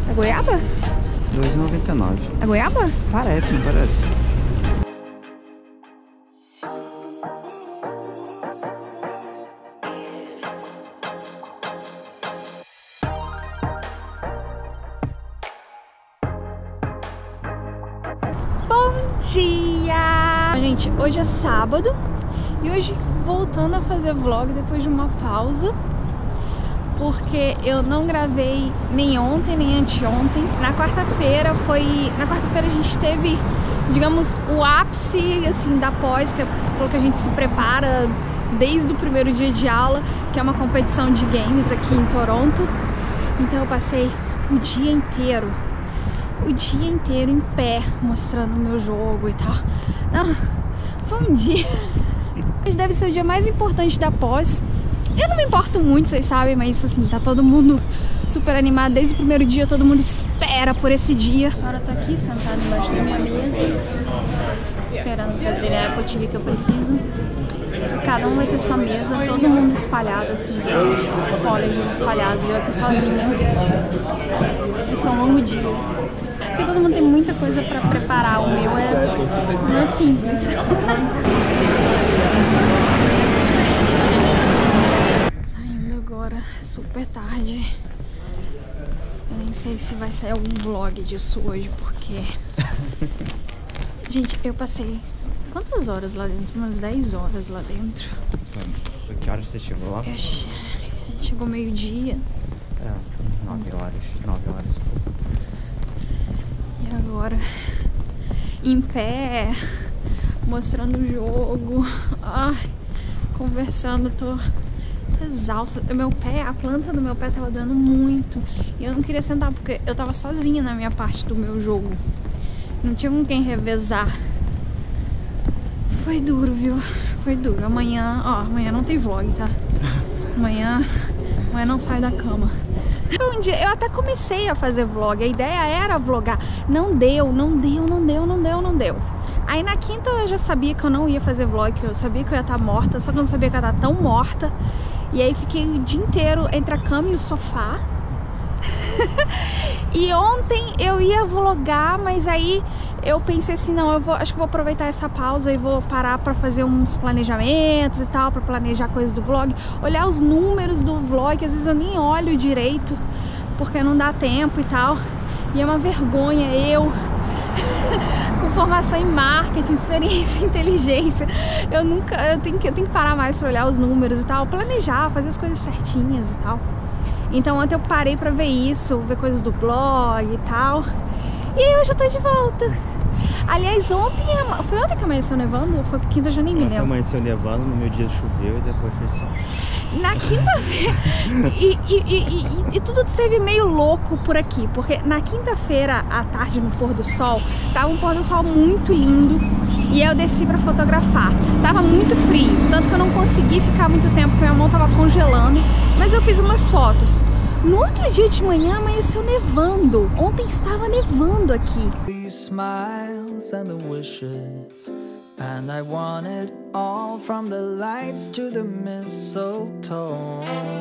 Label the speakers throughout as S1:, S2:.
S1: É goiaba?
S2: R$2,99.
S1: É goiaba?
S2: Parece, não parece?
S1: Bom dia! Gente, hoje é sábado e hoje voltando a fazer vlog depois de uma pausa, porque eu não gravei nem ontem nem anteontem. Na quarta-feira a gente teve, digamos, o ápice assim da pós, que é pelo que a gente se prepara desde o primeiro dia de aula, que é uma competição de games aqui em Toronto. Então eu passei o dia inteiro em pé, mostrando o meu jogo e tal. Não, foi um dia. Hoje deve ser o dia mais importante da pós. Eu não me importo muito, vocês sabem, mas assim, tá todo mundo super animado desde o primeiro dia, todo mundo espera por esse dia. Agora eu tô aqui sentada embaixo da minha mesa, esperando fazer a Apple TV que eu preciso. Cada um vai ter sua mesa, todo mundo espalhado, assim, os colleges espalhados, eu aqui sozinha. Esse é um longo dia. Porque todo mundo tem muita coisa pra preparar, o meu não é simples. Saindo agora, super tarde. Eu nem sei se vai sair algum vlog disso hoje, porque... Gente, eu passei... Quantas horas lá dentro? Umas 10 horas lá dentro.
S2: Que horas você chegou lá?
S1: A gente chegou meio-dia.
S2: 9 horas.
S1: E agora, em pé, mostrando o jogo, ai, conversando, tô exausta. Meu pé, a planta do meu pé tava doendo muito. E eu não queria sentar porque eu tava sozinha na minha parte do meu jogo. Não tinha com quem revezar. Foi duro, viu? Foi duro. Amanhã não tem vlog, tá? Amanhã não saio da cama. Um dia eu até comecei a fazer vlog, a ideia era vlogar. Não deu. Aí na quinta eu já sabia que eu não ia fazer vlog, eu sabia que eu ia estar morta, só que eu não sabia que eu ia estar tão morta. E aí fiquei o dia inteiro entre a cama e o sofá. E ontem eu ia vlogar, mas aí eu pensei assim, não, acho que vou aproveitar essa pausa e vou parar pra fazer uns planejamentos e tal, pra planejar coisas do vlog, olhar os números do vlog, às vezes eu nem olho direito, porque não dá tempo e tal, e é uma vergonha eu, com formação em marketing, experiência em inteligência, eu tenho que parar mais pra olhar os números e tal, planejar, fazer as coisas certinhas e tal. Então ontem eu parei pra ver isso, ver coisas do blog e tal. E aí eu já tô de volta. Aliás, foi ontem que amanheceu nevando? Ou foi quinta, eu já nem me lembro.
S2: Amanheceu nevando, no meu dia choveu e depois foi sol.
S1: Na quinta-feira... e tudo esteve meio louco por aqui. Porque na quinta-feira, à tarde, no pôr do sol, tava um pôr do sol muito lindo. E aí eu desci pra fotografar. Tava muito frio, tanto que eu não consegui ficar muito tempo, porque minha mão tava congelando. Mas eu fiz umas fotos. No outro dia de manhã amanheceu nevando. Ontem estava nevando aqui. And I want it all from the lights to the mistletoe.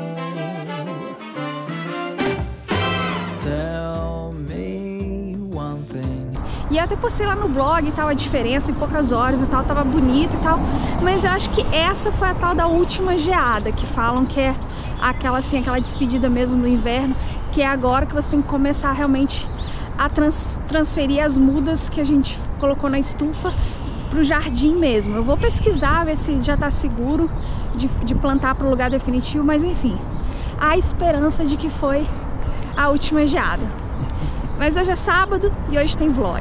S1: Tell me one thing. E eu até postei lá no blog e tal, a diferença em poucas horas e tal, tava bonito e tal. Mas eu acho que essa foi a tal da última geada, que falam que é aquela assim, aquela despedida mesmo no inverno, que é agora que você tem que começar realmente a transferir as mudas que a gente colocou na estufa pro jardim mesmo. Eu vou pesquisar, ver se já tá seguro de plantar pro lugar definitivo, mas enfim, há esperança de que foi a última geada. Mas hoje é sábado e hoje tem vlog.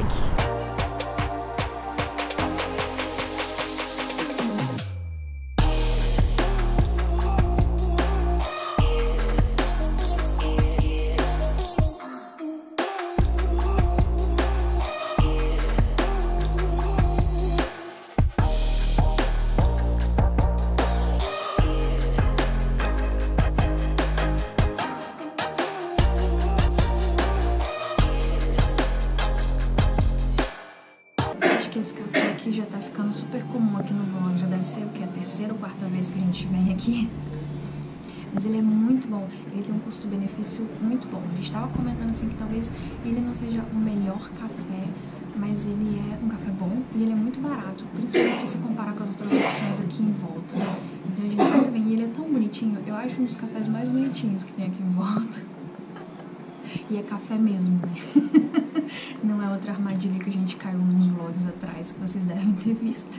S1: Esse café aqui já tá ficando super comum aqui no vlog, já deve ser o que? A terceira ou quarta vez que a gente vem aqui. mas ele é muito bom. Ele tem um custo-benefício muito bom. A gente tava comentando assim que talvez ele não seja o melhor café, mas ele é um café bom e ele é muito barato, principalmente se você comparar com as outras opções aqui em volta. Então a gente sempre vem e ele é tão bonitinho. Eu acho um dos cafés mais bonitinhos que tem aqui em volta. E é café mesmo, né? Não é outra armadilha que a gente caiu nos vlogs atrás, que vocês devem ter visto.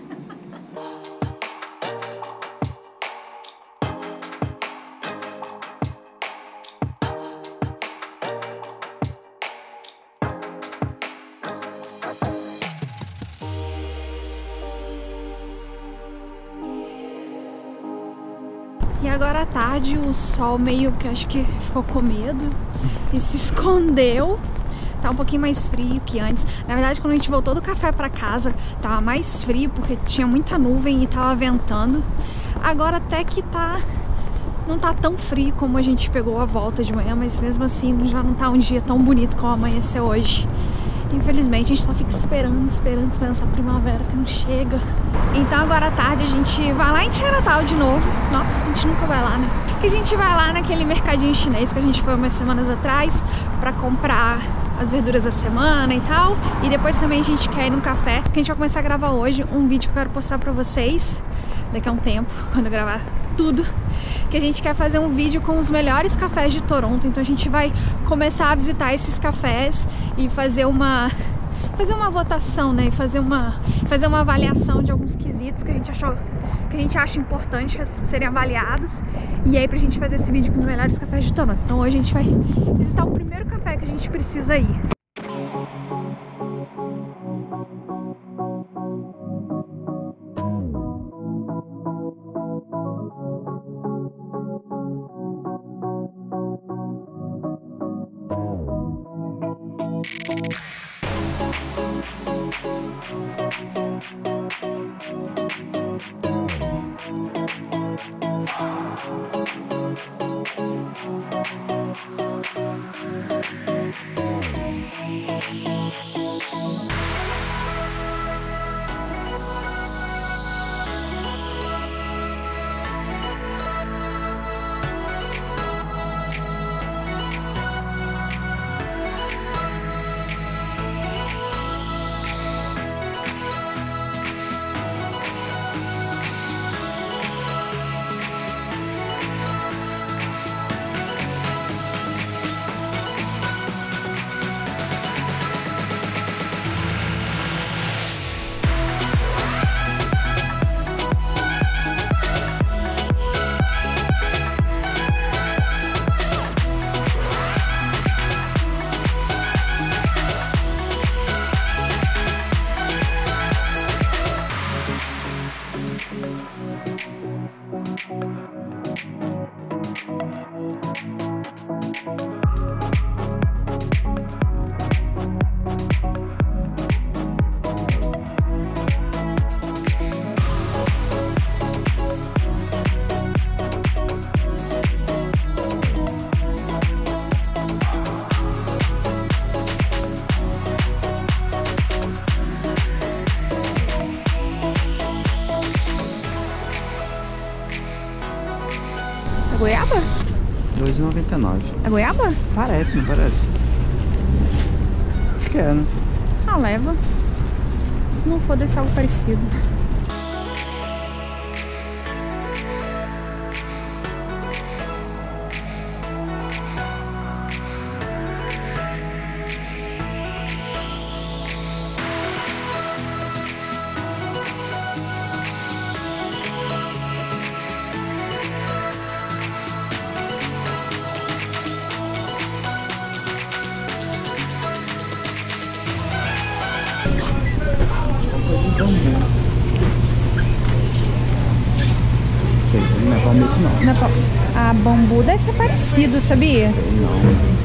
S1: E agora à tarde o sol meio que acho que ficou com medo e se escondeu. Tá um pouquinho mais frio que antes. Na verdade, quando a gente voltou do café pra casa, tava mais frio porque tinha muita nuvem e tava ventando. Agora até que não tá tão frio como a gente pegou a volta de manhã, mas mesmo assim já não tá um dia tão bonito como amanheceu hoje. Infelizmente a gente só fica esperando essa primavera que não chega. Então agora à tarde a gente vai lá em Tianatau de novo. Nossa, a gente nunca vai lá, né? Que a gente vai lá naquele mercadinho chinês que a gente foi umas semanas atrás pra comprar as verduras da semana e tal. E depois também a gente quer ir num café, que a gente vai começar a gravar hoje um vídeo que eu quero postar pra vocês daqui a um tempo, quando eu gravar tudo, que a gente quer fazer um vídeo com os melhores cafés de Toronto. Então a gente vai começar a visitar esses cafés e fazer uma votação, né? E fazer uma avaliação de alguns quesitos que a gente acha importante serem avaliados. E aí pra gente fazer esse vídeo com os melhores cafés de Toronto. Então hoje a gente vai visitar o primeiro café que a gente precisa ir. A goiaba?
S2: R$2,99.
S1: A goiaba?
S2: Parece, não parece? Acho que é, né?
S1: Ah, leva. Se não for, deve ser algo parecido.
S2: Não é palmito não.
S1: A bambu deve ser parecido, sabia?
S2: Sei não.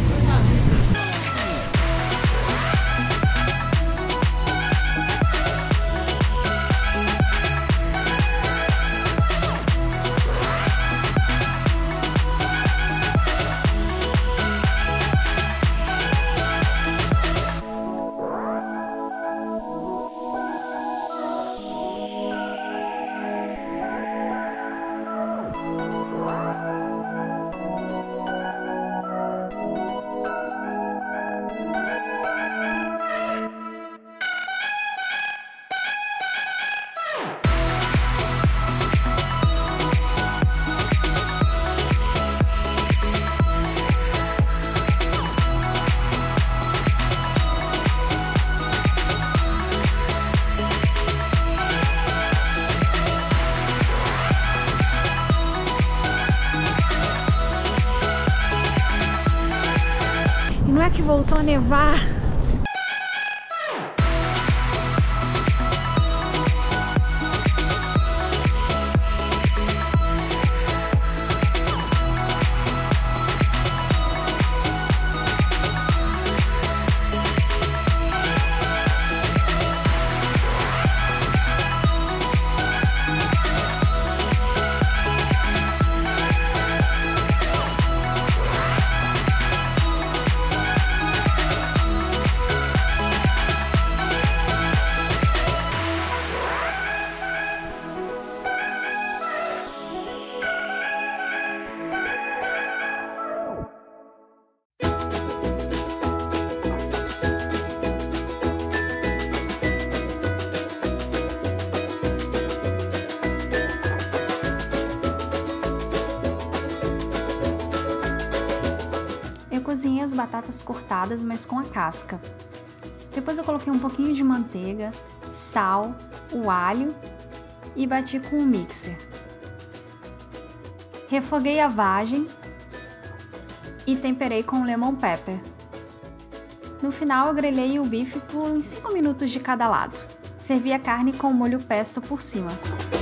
S1: voltou a nevar.
S3: Eu cozinhei as batatas cortadas, mas com a casca. Depois eu coloquei um pouquinho de manteiga, sal, o alho e bati com o mixer. Refoguei a vagem e temperei com lemon pepper. No final eu grelhei o bife por uns 5 minutos de cada lado. Servi a carne com molho pesto por cima.